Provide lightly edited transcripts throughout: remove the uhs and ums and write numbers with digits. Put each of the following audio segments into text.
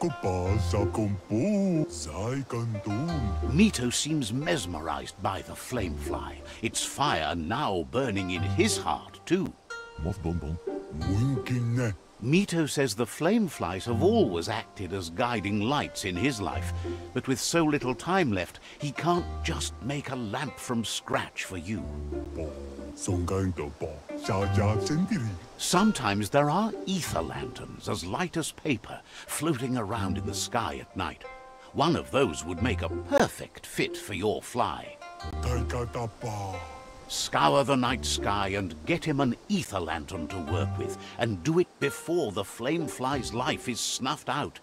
Mito seems mesmerized by the flame fly. Its fire now burning in his heart, too. Mito says the flame flies have always acted as guiding lights in his life, but with so little time left, he can't just make a lamp from scratch for you. Sometimes there are ether lanterns as light as paper, floating around in the sky at night. One of those would make a perfect fit for your fly. Scour the night sky and get him an ether lantern to work with, and do it before the flame fly's life is snuffed out.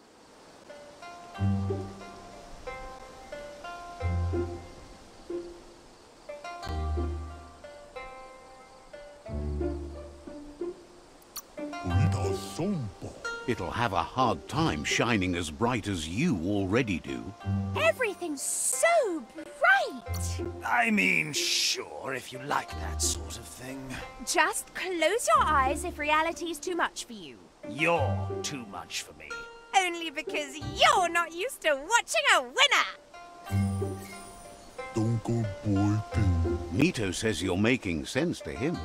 It'll have a hard time shining as bright as you already do. Everything's so bright! I mean, sure, if you like that sort of thing. Just close your eyes if reality's too much for you. You're too much for me. Only because you're not used to watching a winner! Mito says you're making sense to him.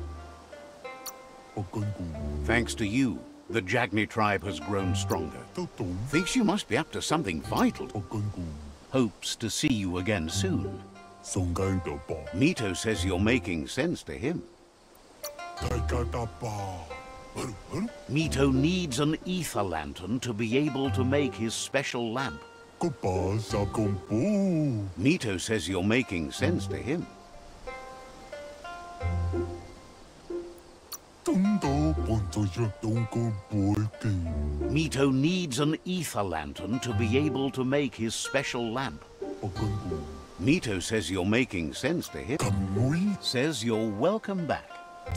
Thanks to you, the Jagni tribe has grown stronger. Thinks you must be up to something vital. Hopes to see you again soon. Mito says you're making sense to him. Mito needs an ether lantern to be able to make his special lamp. Mito says you're making sense to him. Mito needs an ether lantern to be able to make his special lamp. Mito says you're making sense to him. Says you're welcome back.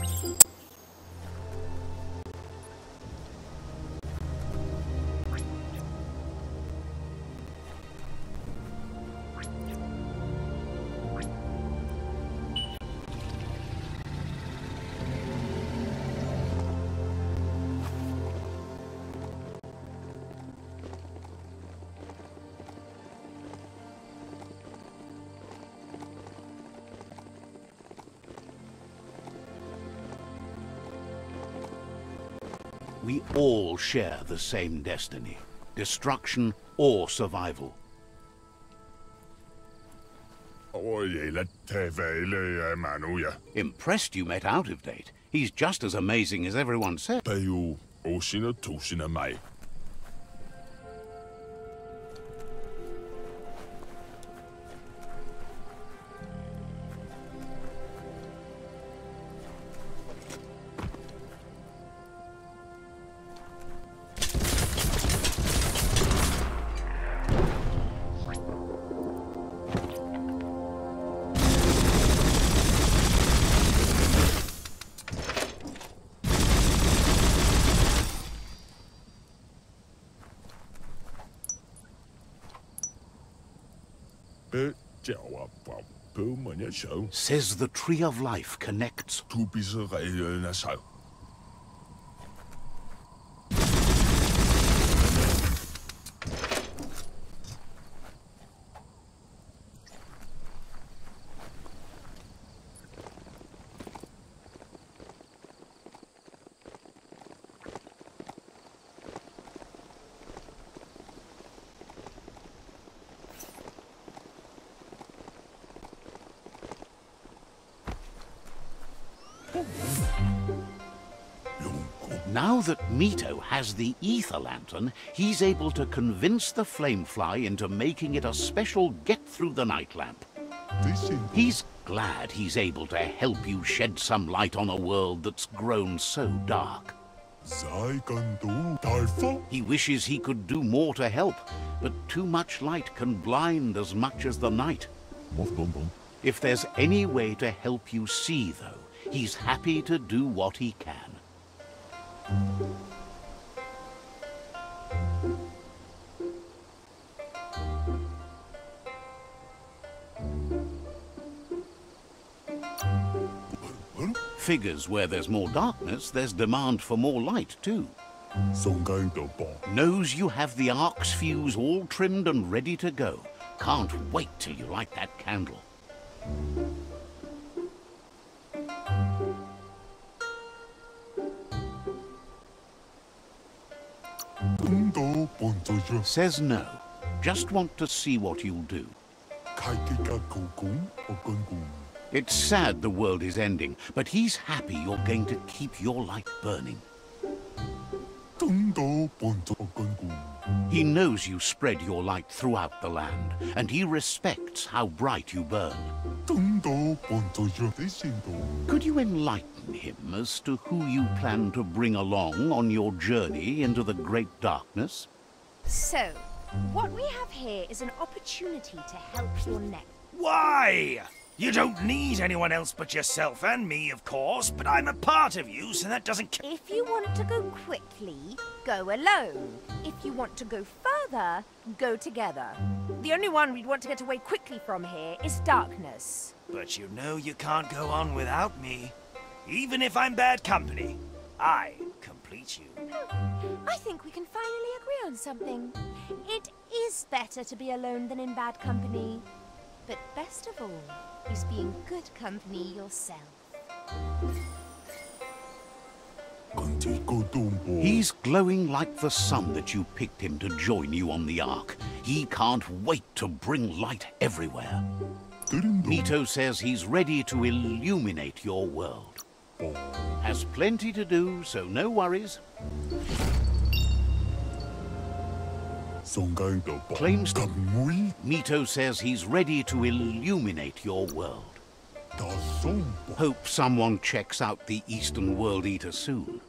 We all share the same destiny, destruction or survival. Impressed you met out of date. He's just as amazing as everyone said. Says the Tree of Life connects. Now that Mito has the ether lantern, he's able to convince the flamefly into making it a special get-through-the-night lamp. He's glad he's able to help you shed some light on a world that's grown so dark. He wishes he could do more to help, but too much light can blind as much as the night. If there's any way to help you see, though, he's happy to do what he can. Figures where there's more darkness, there's demand for more light, too. Knows you have the ark's fuse all trimmed and ready to go. Can't wait till you light that candle. Says no. Just want to see what you'll do. It's sad the world is ending, but he's happy you're going to keep your light burning. He knows you spread your light throughout the land, and he respects how bright you burn. Could you enlighten him as to who you plan to bring along on your journey into the great darkness? So, what we have here is an opportunity to help your neck. Why? You don't need anyone else but yourself and me, of course, but I'm a part of you, so that doesn't count. If you want to go quickly, go alone. If you want to go further, go together. The only one we'd want to get away quickly from here is darkness. But you know you can't go on without me. Even if I'm bad company, I complete you. I think we can finally agree on something. It is better to be alone than in bad company. But best of all is being good company yourself. He's glowing like the sun that you picked him to join you on the Ark. He can't wait to bring light everywhere. Mito says he's ready to illuminate your world. Has plenty to do, so no worries. Claims to... Mito says he's ready to illuminate your world. Hope someone checks out the Eastern Worldeater soon.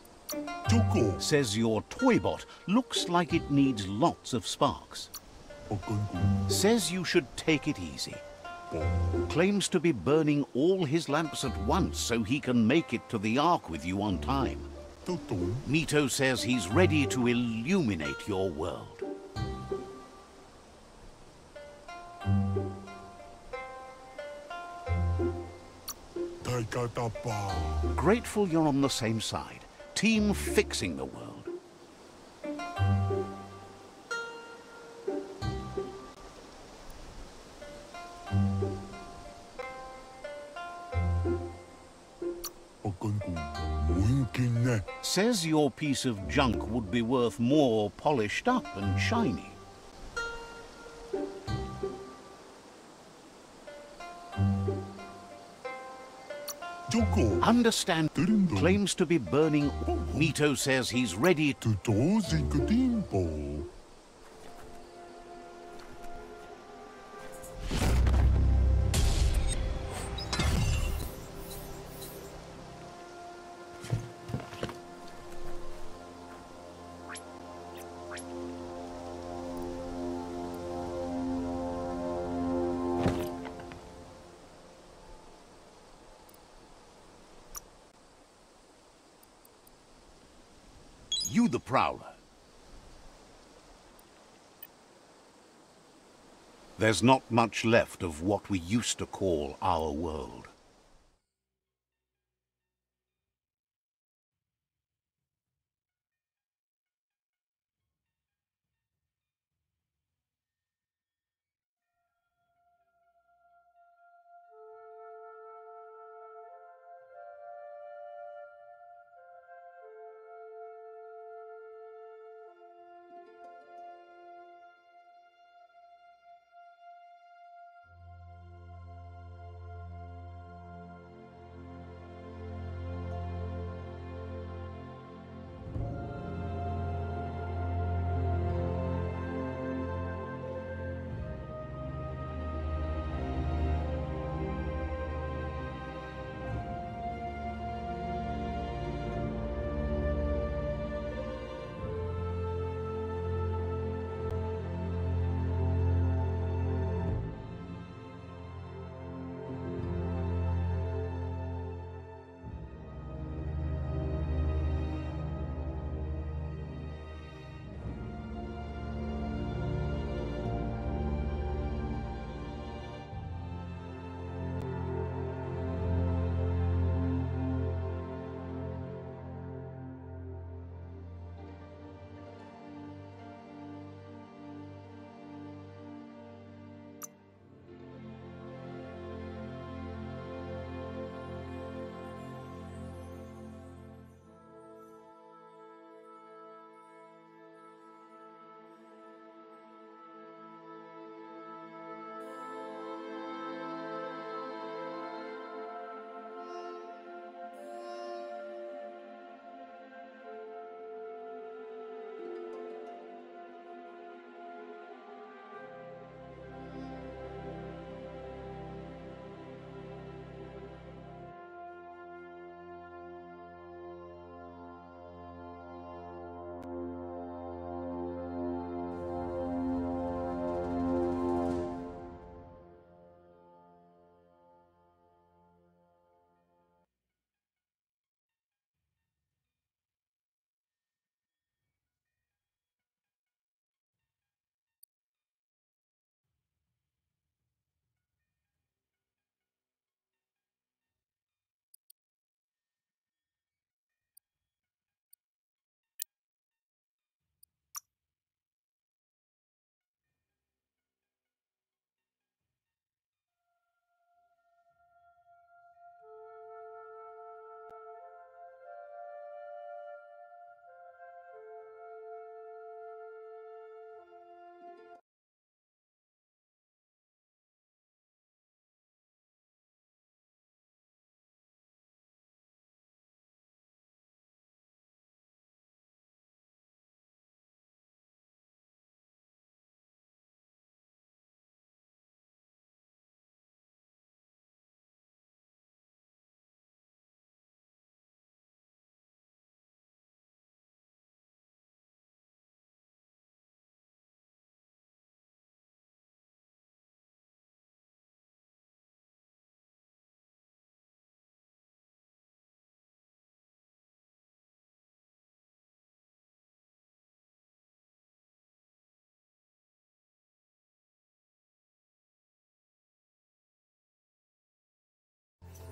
Says your toybot looks like it needs lots of sparks. Says you should take it easy. Claims to be burning all his lamps at once so he can make it to the Ark with you on time. Mito says he's ready to illuminate your world. Grateful you're on the same side. Team fixing the world. Says your piece of junk would be worth more polished up and shiny. Understand, claims to be burning. Mito says he's ready to... You the Prowler. There's not much left of what we used to call our world.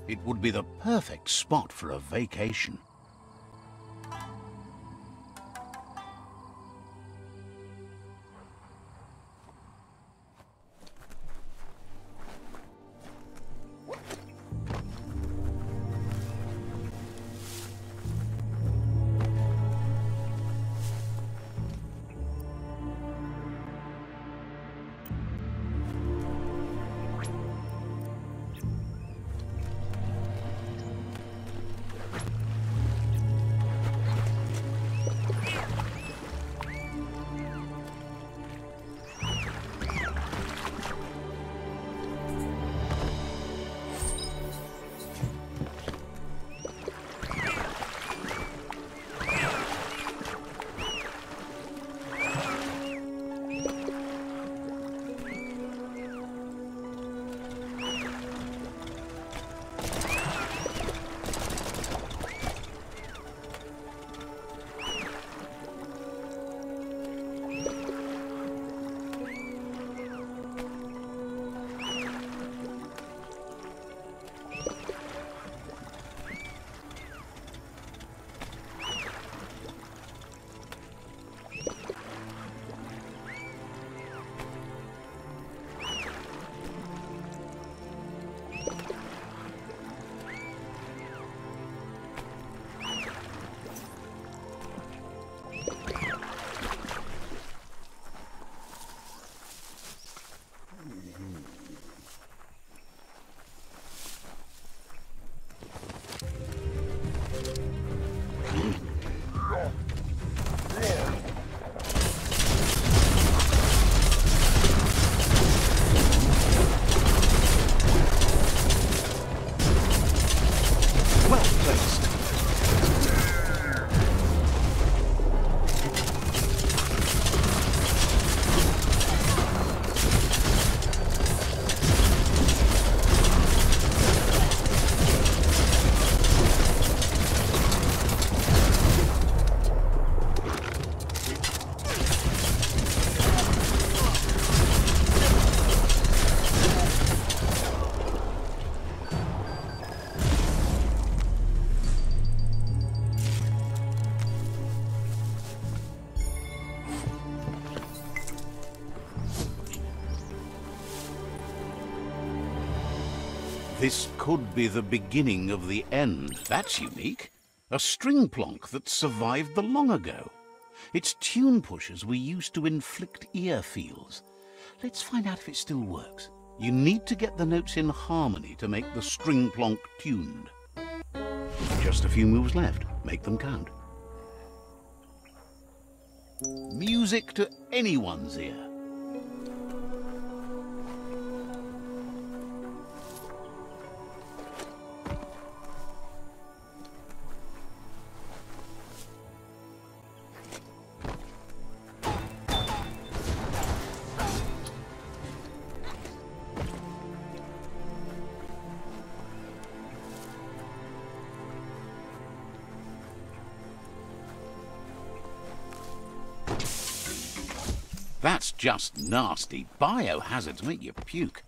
It would be the perfect spot for a vacation. This could be the beginning of the end. That's unique. A string plonk that survived the long ago. It's tune pushers we used to inflict ear feels. Let's find out if it still works. You need to get the notes in harmony to make the string plonk tuned. Just a few moves left. Make them count. Music to anyone's ear. That's just nasty. Biohazards make you puke.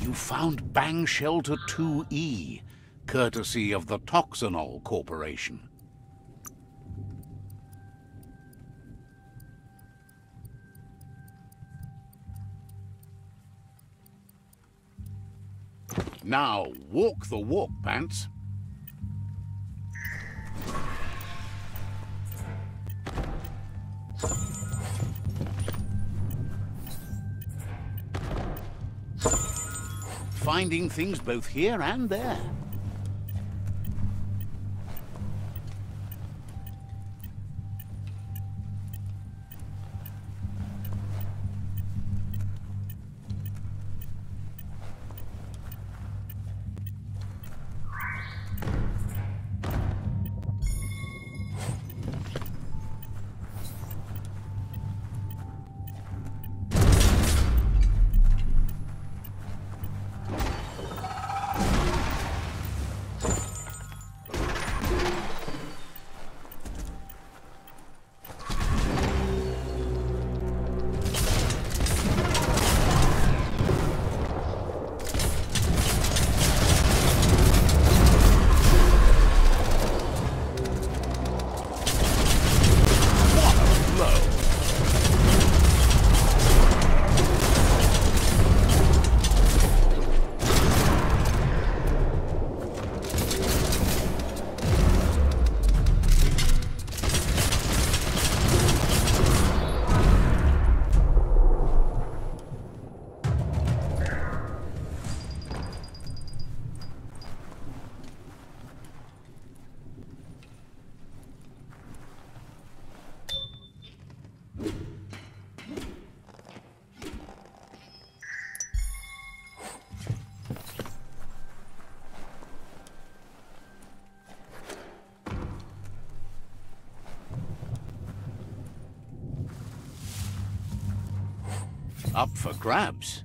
You found Bang Shelter 2E, courtesy of the Toxanol Corporation. Now, walk the walk, Pants. Finding things both here and there. Up for grabs.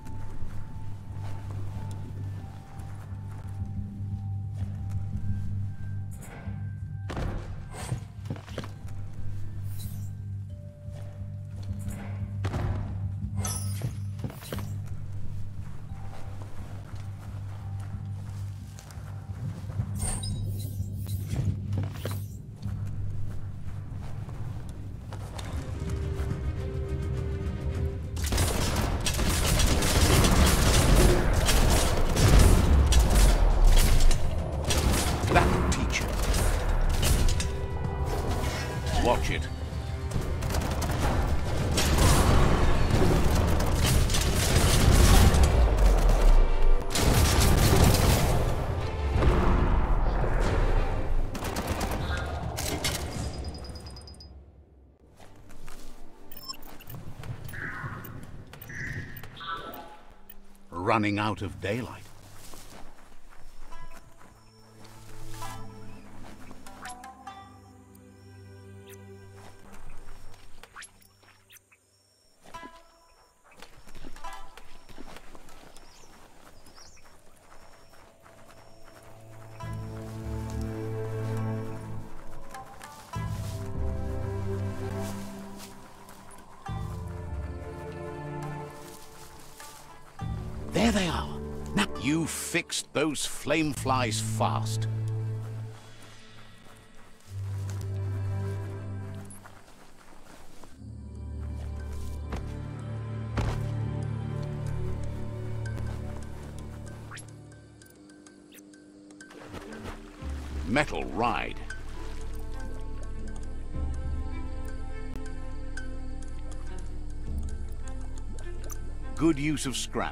Watch it. Running out of daylight. There they are. Now you fixed those flame flies fast. Metal ride. Good use of scrap.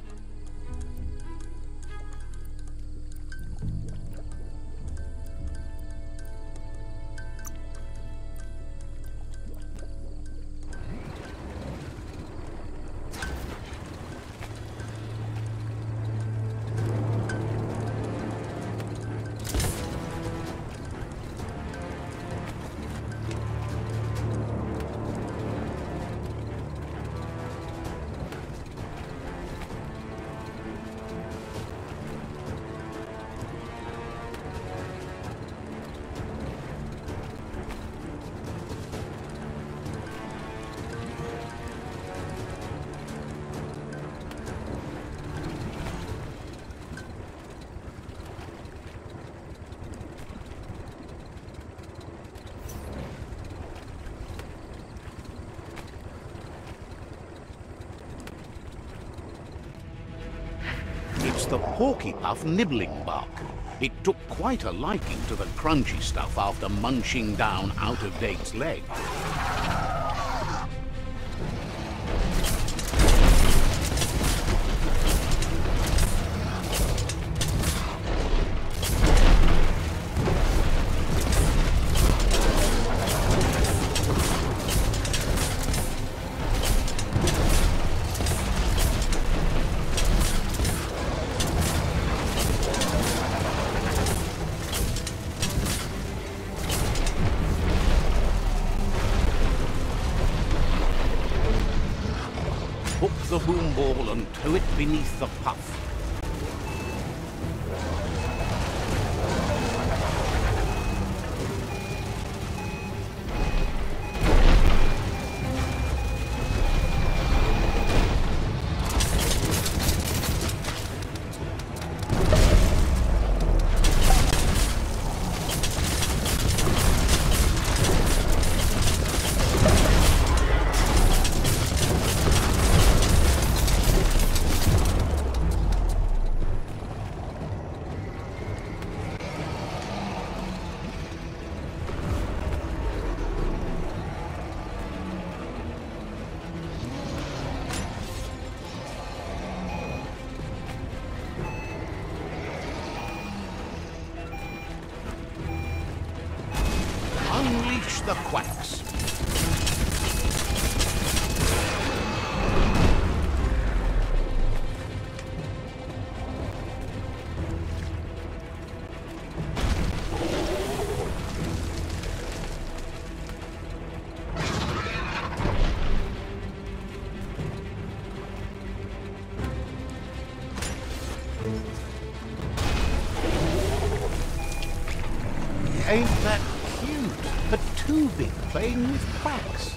the Porky Puff nibbling bark. It took quite a liking to the crunchy stuff after munching down out-of-date's leg. Hook the boom ball and tow it beneath the puff. Unleash the quacks. Ain't that cute? A two-bit playing with quacks.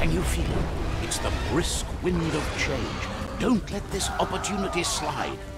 Can you feel it? It's the brisk wind of change. Don't let this opportunity slide.